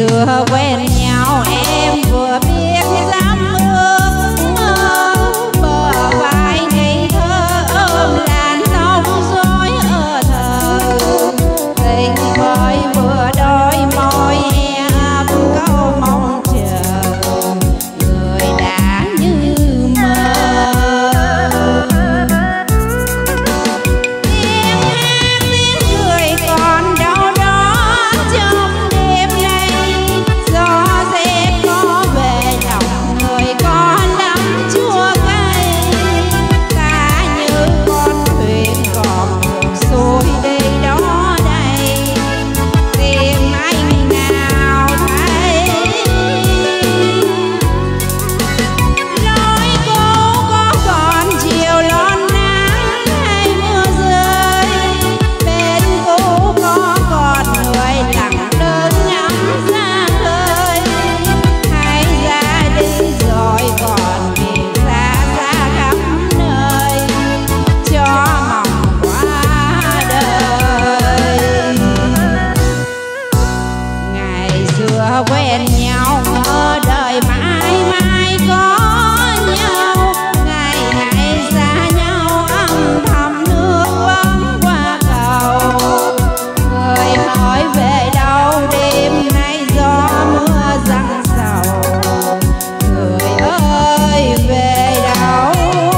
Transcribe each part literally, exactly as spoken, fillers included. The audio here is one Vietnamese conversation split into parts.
xưa quen nhau em vừa biết dám ước mơ, bờ vai ngây thơ ôm làn tóc rối ở thờ, tình mới vừa đôi môi e ấp câu mong chờ, người đã như mơ. Tiếng hát tiếng cười còn đâu đó trong đêm nay, gió rét có về lòng người có lắm chua cay, ta như con thuyền còn ngược xuôi đi đó đây, tìm anh nào thấy. Lối cũ có còn chiều lon nắng hay mưa rơi, bên cũ có còn người lặng đơn ngắm xa khơi, hay ra đi rồi còn vì xa xa khắp nơi, cho mong qua đời. Ngày xưa quen nhau ngỡ đời mãi mãi có nhau, ngày nay xa nhau âm thầm nước vắng qua cầu, người hỏi về đâu đêm nay gió mưa giăng sầu, người ơi về đâu.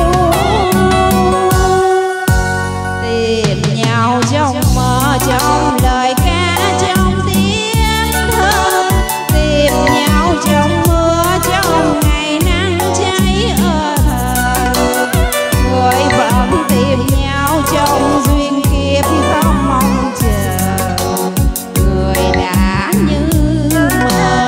Tìm nhau trong mơ trong lời ca trong tiếng thơ, tìm nhau trong mưa trong ngày nắng cháy ở thờ, người vẫn tìm nhau trong duyên kiếp không mong chờ, người đã như mơ.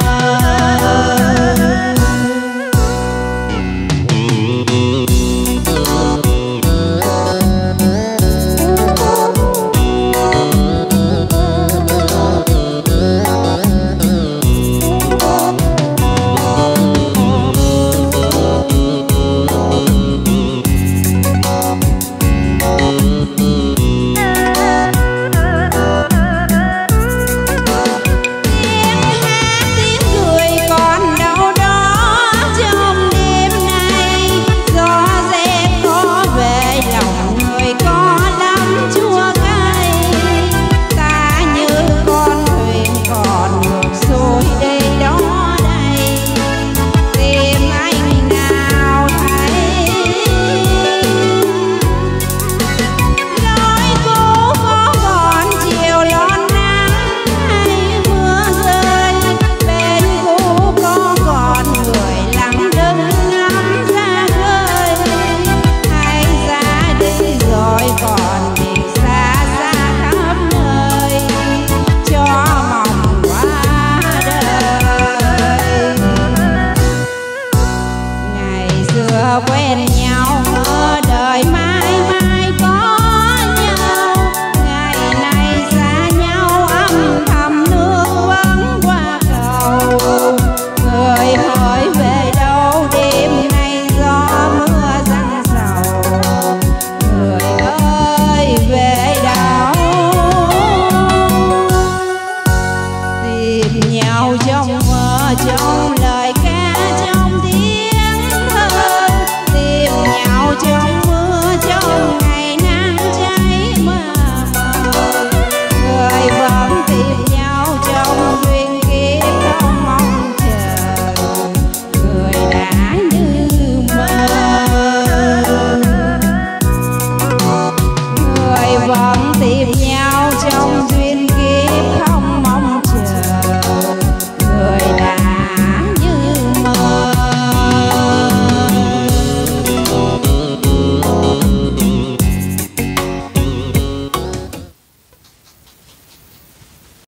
Tiếng hát tiếng cười còn đâu đó trong đêm nay, gió rét có về lòng người có lắm chua cay, ta như con thuyền còn ngược xuôi đi đó đây, tìm anh nào thấy. Lối cũ có còn chiều lon nắng hay mưa rơi, bên cũ có còn người lặng đứng ngắm ra khơi, hay ra đi rồi còn vì xa xa khắp nơi, cho mong qua đời. Ngày xưa quen nhau ngỡ đời mãi mãi có nhau, ngày nay xa nhau âm thầm nước vắng qua cầu, người hỏi về đâu đêm nay gió mưa giăng sầu, người ơi về đâu. Tìm nhau trong mơ trong lời ca trong tiếng thơ, tìm nhau trong mưa trong